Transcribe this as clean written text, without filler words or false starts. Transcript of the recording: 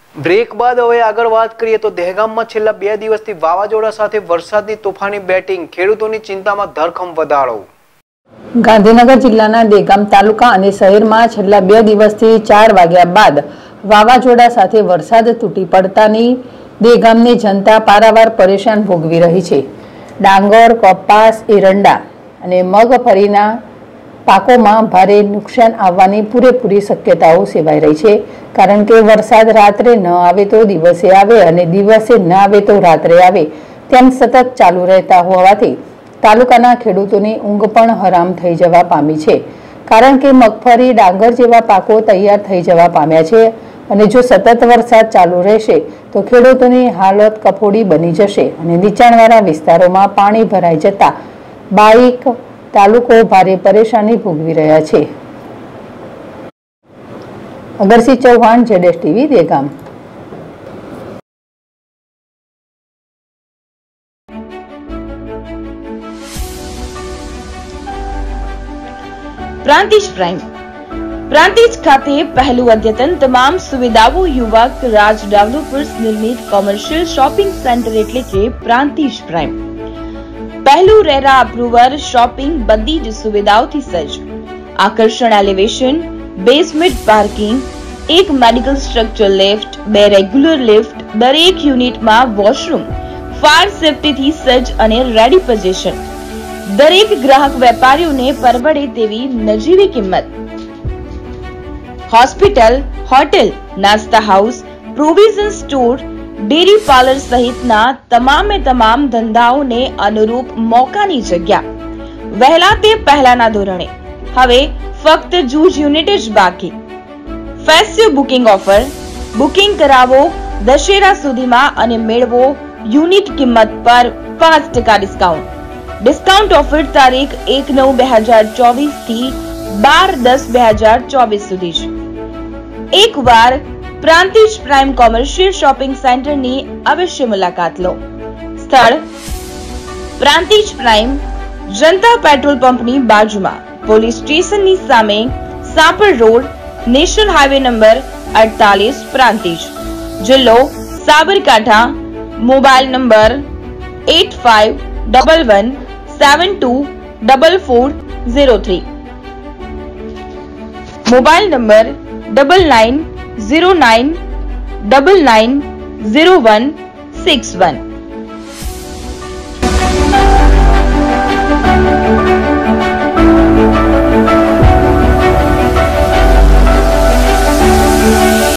Break બાદ હવે આગળ વાત કરીએ તો દહેગામમાં છેલ્લા 2 દિવસથી વાવાઝોડા સાથે વરસાદની તોફાની બેટિંગ, ખેડૂતોની ચિંતામાં ધરખમ વધારો। ગાંધીનગર જિલ્લાના દહેગામ તાલુકા અને શહેરમાં છેલ્લા 2 દિવસથી 4 વાગ્યા બાદ વાવાઝોડા સાથે વરસાદ તૂટી પડતાની દહેગામની જનતા પારાવાર પરેશાન ભોગવી રહી છે। ડાંગર, કપાસ, એરંડા અને મગફળીના પાકોમાં ભારે નુકસાન આવવાની પૂરેપૂરી શક્યતાઓ સેવાઈ રહી છે, કારણ કે વરસાદ રાત્રે ન આવે તો દિવસે આવે અને દિવસે ન આવે તો રાત્રે આવે તેમ સતત ચાલુ રહેતા હોવાથી તાલુકાના ખેડૂતોની ઊંઘ પણ હરામ થઈ જવા પામી છે, કારણ કે મગફળી, ડાંગર જેવા પાકો તૈયાર થઈ જવા પામ્યા છે અને જો સતત વરસાદ ચાલુ રહેશે તો ખેડૂતોની હાલત કફોડી બની જશે અને નીચાણવાળા વિસ્તારોમાં પાણી ભરાઈ જતા બાઈક તાલુકો ભારે પરેશાની ભોગવી રહ્યા છે। Agarsinh Chauhan, ZS TV, Dehgam. Prantij prime Prantij ખાતે પહેલું અદ્યતન તમામ સુવિધાઓ યુવક રાજ ડેવલપર્સ નિર્મિત કોમર્શિયલ શોપિંગ સેન્ટર એટલે કે પ્રાંતિજ પ્રાઇમ। પહેલું રેરા અપ્રુવર શોપિંગ બધી જ સુવિધાઓથી સજ્જ, આકર્ષણ એલિવેશન, બેઝમેન્ટ પાર્કિંગ, એક medical structure lift, 2 regular lift, દરેક યુનિટમાં વોશરૂમ, ફાયર સેફ્ટીથી સજ્જ અને રેડી પોઝિશન, દરેક ગ્રાહક વેપારીઓને પરવડે તેવી નજીવી કિંમત, હોસ્પિટલ, હોટેલ, નાસ્તા house, provision store, dairy parlour સહિતના તમામ ધંધાઓને અનુરૂપ મોકાની જગ્યા, વહેલા તે પહેલાના ધોરણે, હવે ફક્ત જૂજ યુનિટ જ બાકી। ફેસ્ટિવ બુકિંગ ઓફર, બુકિંગ કરાવો દશેરા સુધીમાં અને મેળવો યુનિટ કિંમત પર 5% ડિસ્કાઉન્ટ। ડિસ્કાઉન્ટ ઓફર તારીખ 1/9/2024 થી 12/10/2024 સુધી છે। એકવાર પ્રાંતિજ પ્રાઇમ કોમર્શિયલ શોપિંગ સેન્ટરની અવશ્ય મુલાકાત લો। સ્થળ પ્રાંતિજ પ્રાઇમ, જનતા પેટ્રોલ પંપની બાજુમાં, પોલીસ સ્ટેશનની સામે, Sapar road, national highway number 48, Prantij, જિલ્લો Sabarkantha. Mobile number 8511724403, mobile number 9909990161।